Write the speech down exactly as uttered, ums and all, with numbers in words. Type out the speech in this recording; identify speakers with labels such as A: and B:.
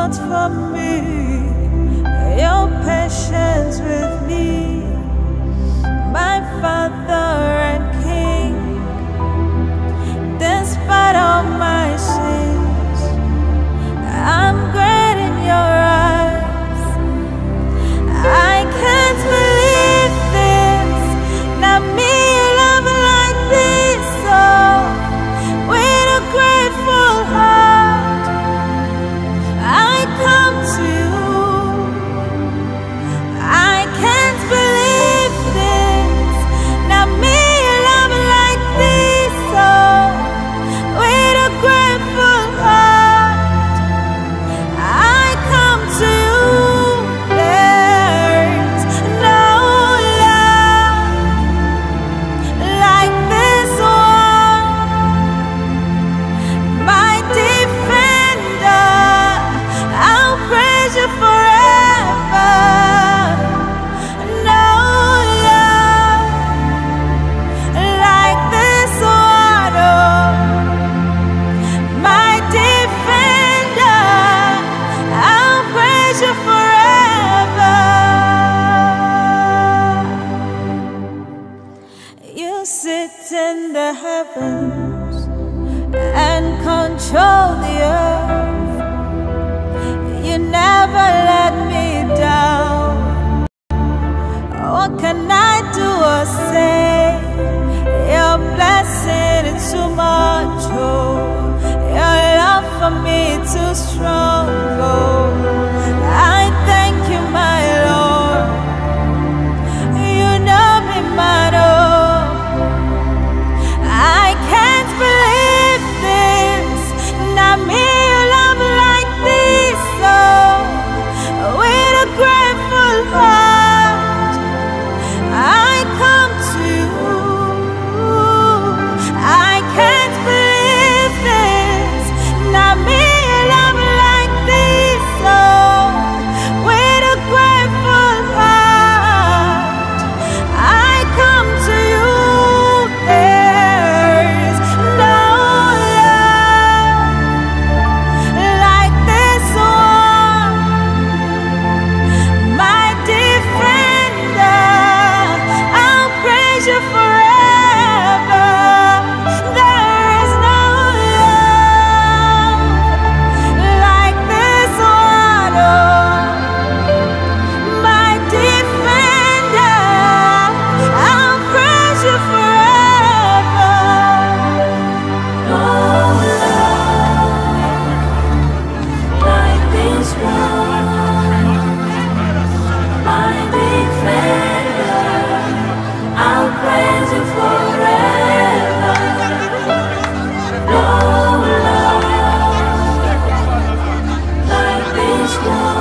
A: fought for me, your patience with me, my Father and King. Despite all my sins, I'm great in your eyes. I can't believe this, not me, love like this. Oh, with a grateful heart, I come to you. I can't believe this, not me, love like this. Oh, with a grateful heart, I come to you. There's no love like this one, my defender. I'll praise you forever. No love like this one, oh, my defender. I'll praise you forever. You sit in the heavens and control the earth. You never let me down. What can I do or say? Your blessing is too much, oh. Your love for me too strong, oh. I thank you, my Lord. You know me, man, oh. I can't believe this, not me, you love like this, oh. With a grateful heart, I come to you. I can't believe this, not me, you love like this, oh. With a grateful heart, I come to you. There's no love like this one, my defender. I'll praise you forever. There is no love like this one, oh, my defender. I'll praise you forever. No love like this one, my defender. I'll praise you forever. No love like this one.